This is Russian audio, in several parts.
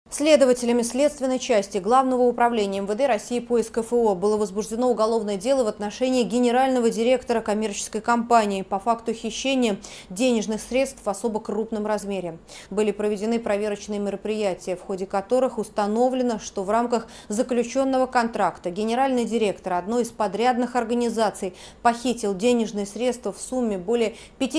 Следователями следственной части Главного управления МВД России по СКФО было возбуждено уголовное дело в отношении генерального директора коммерческой компании по факту хищения денежных средств в особо крупном размере. Были проведены проверочные мероприятия, в ходе которых установлено, что в рамках заключенного контракта генеральный директор одной из подрядных организаций похитил денежные средства в сумме более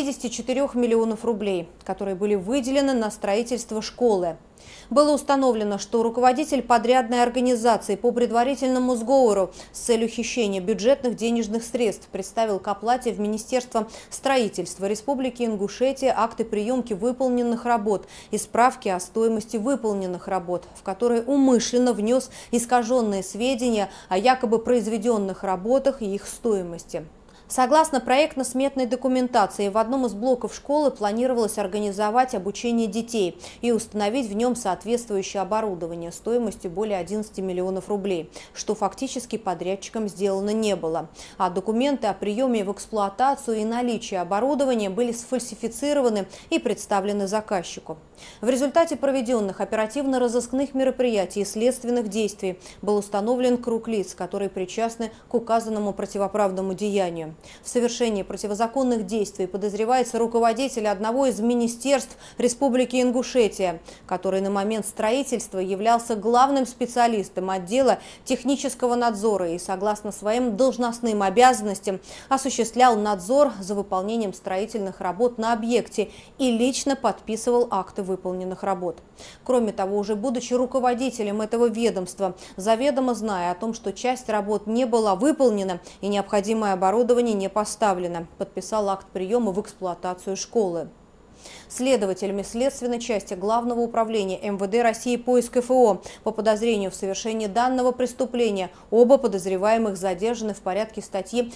54 миллионов рублей, которые были выделены на строительство школы. Было установлено, что руководитель подрядной организации по предварительному сговору с целью хищения бюджетных денежных средств представил к оплате в Министерство строительства Республики Ингушетия акты приемки выполненных работ и справки о стоимости выполненных работ, в которые умышленно внес искаженные сведения о якобы произведенных работах и их стоимости. Согласно проектно-сметной документации, в одном из блоков школы планировалось организовать обучение детей и установить в нем соответствующее оборудование стоимостью более 11 миллионов рублей, что фактически подрядчиком сделано не было. А документы о приеме в эксплуатацию и наличии оборудования были сфальсифицированы и представлены заказчику. В результате проведенных оперативно-розыскных мероприятий и следственных действий был установлен круг лиц, которые причастны к указанному противоправному деянию. В совершении противозаконных действий подозревается руководитель одного из министерств Республики Ингушетия, который на момент строительства являлся главным специалистом отдела технического надзора и, согласно своим должностным обязанностям, осуществлял надзор за выполнением строительных работ на объекте и лично подписывал акты выполненных работ. Кроме того, уже будучи руководителем этого ведомства, заведомо зная о том, что часть работ не была выполнена и необходимое оборудование не поставлено, подписал акт приема в эксплуатацию школы. Следователями следственной части Главного управления МВД России по СКФО по подозрению в совершении данного преступления оба подозреваемых задержаны в порядке статьи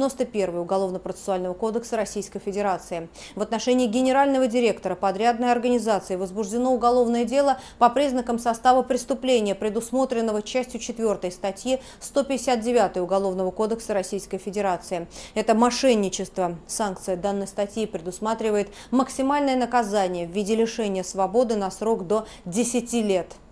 91 Уголовно-процессуального кодекса Российской Федерации. В отношении генерального директора подрядной организации возбуждено уголовное дело по признакам состава преступления, предусмотренного частью 4 статьи 159 Уголовного кодекса Российской Федерации. Это мошенничество. Санкция данной статьи предусматривает максимальное наказание в виде лишения свободы на срок до 10 лет.